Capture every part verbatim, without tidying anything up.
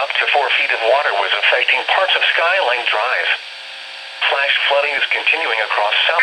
up to four feet of water was affecting parts of Skyline Drive. Flash flooding is continuing across South.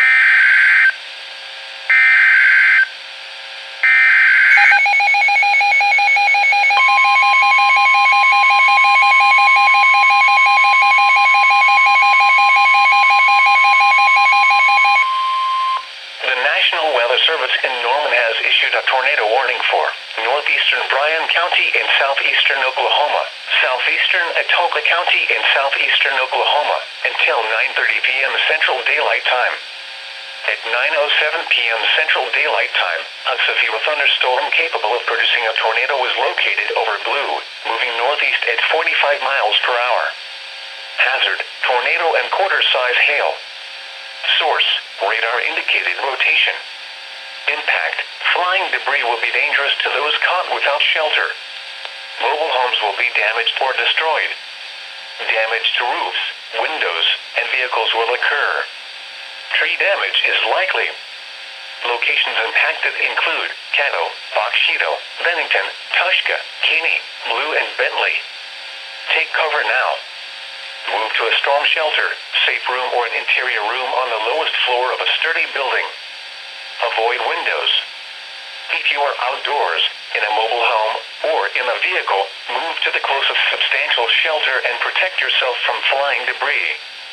The National Weather Service in Norman has issued a tornado warning for northeastern Bryan County in southeastern Oklahoma, southeastern Atoka County in southeastern Oklahoma, until nine thirty p m Central Daylight Time. At nine oh seven p m Central Daylight Time, a severe thunderstorm capable of producing a tornado was located over Blue, moving northeast at forty-five miles per hour. Hazard, tornado and quarter-size hail. Source, radar indicated rotation. Impact, flying debris will be dangerous to those caught without shelter. Mobile homes will be damaged or destroyed. Damage to roofs, windows, and vehicles will occur. Tree damage is likely. Locations impacted include Caddo, Boxito, Bennington, Tushka, Kinney, Blue, and Bentley. Take cover now. Move to a storm shelter, safe room, or an interior room on the lowest floor of a sturdy building. Avoid windows. If you are outdoors, in a mobile home, or in a vehicle, move to the closest substantial shelter and protect yourself from flying debris.